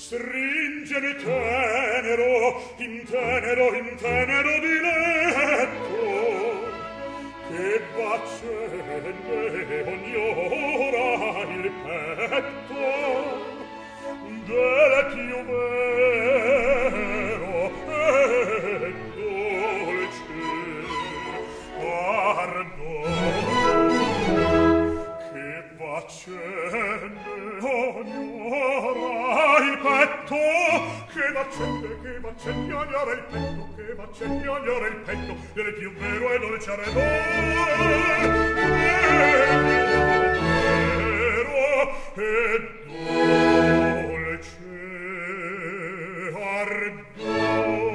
stringemi in tenero diletto, che baccende ogni ora il petto del più vero e dolce ardor, che baccende ogni ora il petto, che baccende agnare il petto, che baccende agnare il petto del più vero e dolce ardor, vero e dolce ardor.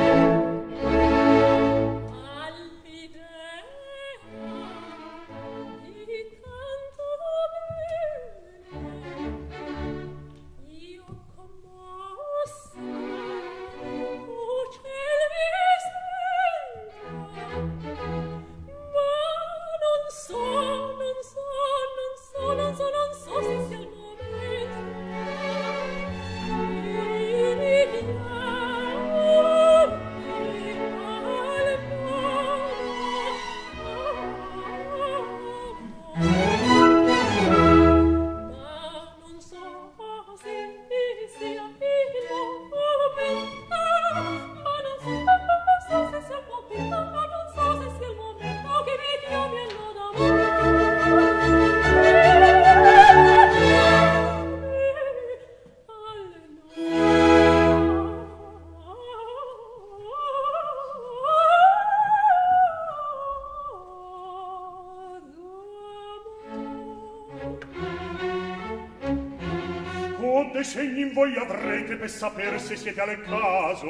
Dei segni in voi avrete per saper se siete al caso.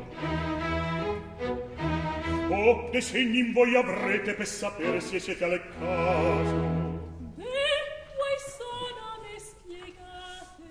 Oh, dei segni in voi avrete per saper se siete al caso. Quai sono me spiegate.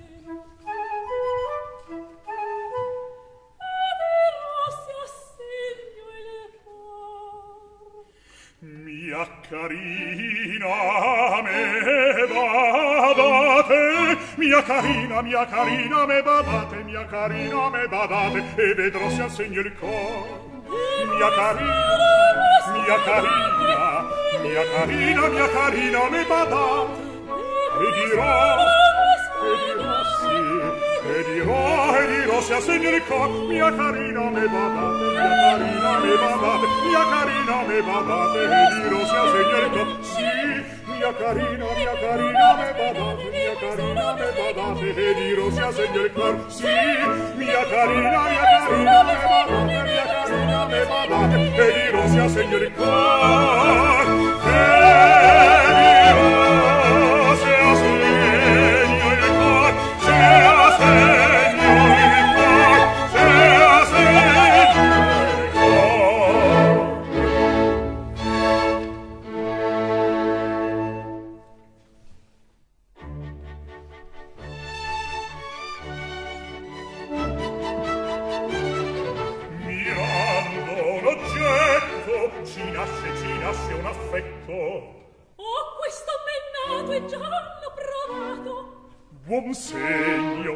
Adesso assegno il cor. Mia carina me badate, mia carina me badate, mia carina me badate, e vedrò se assegno il cor. Mia carina me badate, e dirò se assegno il cor. Mia carina me badate, mia carina me badate, e dirò se assegno il cor. Sì, mia carina me badate, mia carina me badate, e dirò se assegno il cor. Sì, mia carina me badate, mia carina me badate, e dirò se assegno il cor. E dirò se assegno il cor, se assegno il cor, se assegno il cor. Ci nasce un affetto. Oh, questo mennato è già l'ho provato. Buon segno.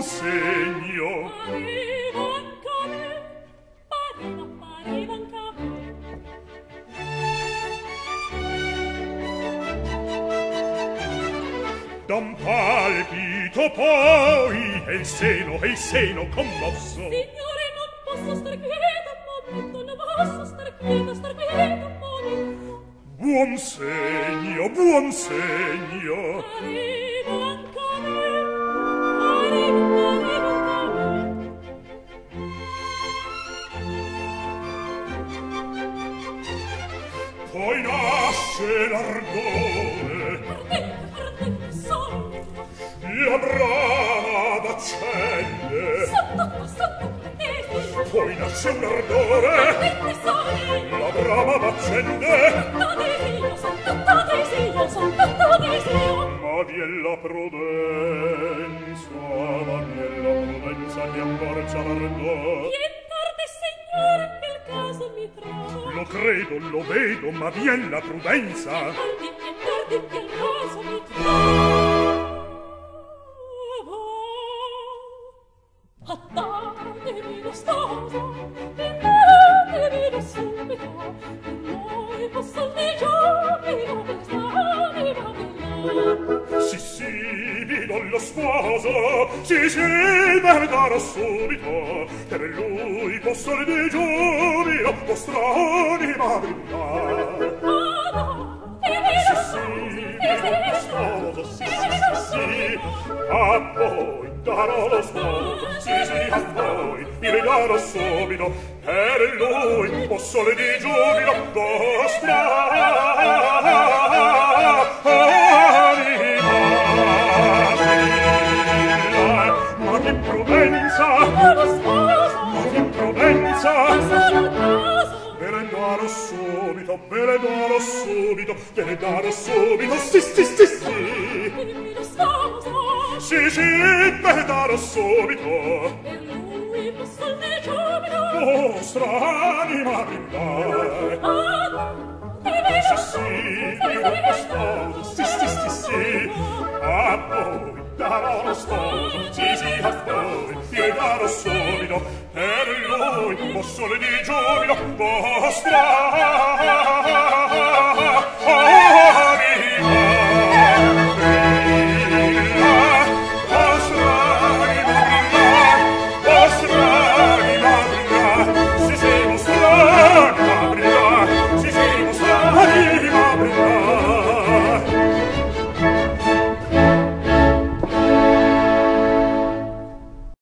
Pareva anche a me, pareva anche a me. Da un palpito poi e il seno commosso. Signore, non posso star quieto un momento, non posso star quieto un momento. Buon segno. Pareva anche a me, pareva anche a me. Poi nasce l'ardore, Ardente sono, la brama d'accende. sotto tesi. Poi nasce un ardore, Ardente sono, la brama d'accende. sotto tesi. Ma vi è la prudenza che amborcia l'ardor. Vien tardi, signore, che il caso mi trova. Lo credo, lo vedo, ma vi è la prudenza. Vien tardi, che il caso mi trova. sposo, invitatemi subito, e noi posson di giubilo quest'anima bella. Sì, sì, vi do lo sposo, sì, sì, ve ne darò subito, per lui posso di giubilo vostra anima brillare. A voi darò lo sposo, sì, sì, a voi mi regalò subito, per lui posso le di giubilo vostra anima brillare. Ma che prudenza, ma che prudenza, ve le darò subito, ve le darò subito, ve le darò subito, sì, sì, sì, sì. Sì, sì, ve le darò subito. Per lui posso di giubilo Vostra anima brillare. Sì, sì, io lo sposo, sì, sì, sì, sì. A voi darò lo sposo, sì, sì, a voi io darò subito. Per lui posso le di giubilo vostra